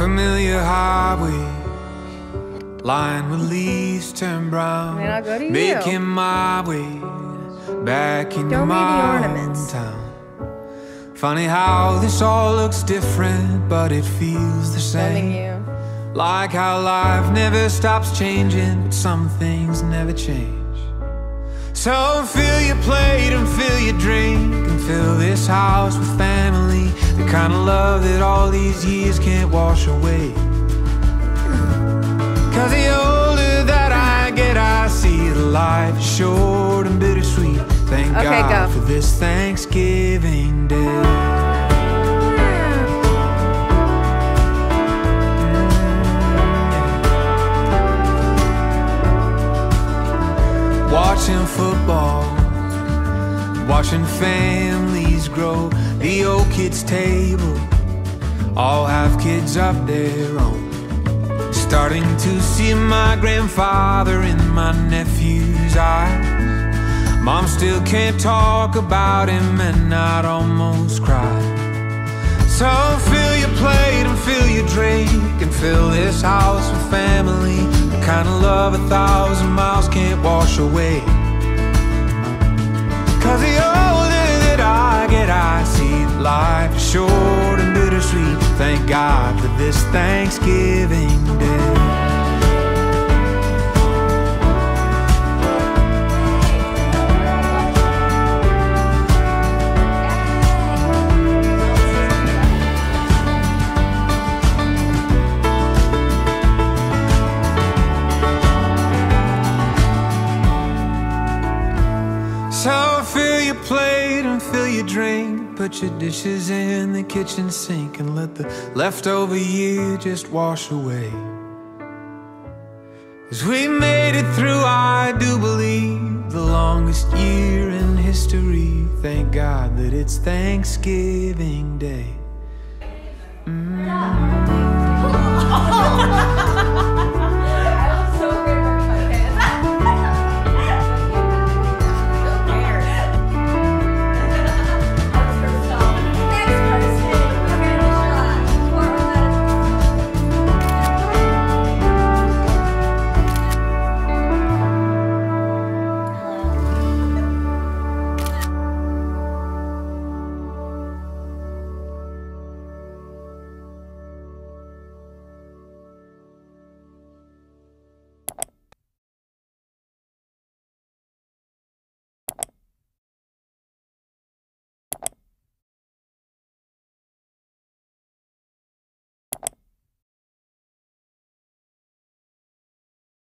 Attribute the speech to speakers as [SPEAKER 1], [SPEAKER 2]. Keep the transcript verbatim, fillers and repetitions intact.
[SPEAKER 1] Familiar highway, lined with leaves turn brown.
[SPEAKER 2] Man, I'll go to
[SPEAKER 1] Making
[SPEAKER 2] you.
[SPEAKER 1] my way back into
[SPEAKER 2] Don't
[SPEAKER 1] my
[SPEAKER 2] need the ornaments.
[SPEAKER 1] hometown. Funny how this all looks different, but it feels the
[SPEAKER 2] Sending
[SPEAKER 1] same.
[SPEAKER 2] you.
[SPEAKER 1] Like how life never stops changing, but some things never change. So fill your plate and fill your drink, and fill this house with family, the kind of love that all these years can't wash away. Cause the older that I get, I see that life is short and bittersweet. Thank
[SPEAKER 2] Okay,
[SPEAKER 1] God
[SPEAKER 2] go.
[SPEAKER 1] for this Thanksgiving Day. Watching football, watching families grow. The old kids' table all have kids of their own. Starting to see my grandfather in my nephew's eyes. Mom still can't talk about him, and I'd almost cry. So fill your plate and fill your drink, and fill this house with family, the kind of love a thousand miles can't wash away. Cause the older that I get, I see that life is short and bittersweet. Thank God for this Thanksgiving Day. So fill your plate and fill your drink, put your dishes in the kitchen sink, and let the leftover year just wash away. As we made it through, I do believe, the longest year in history. Thank God that it's Thanksgiving Day. Mm.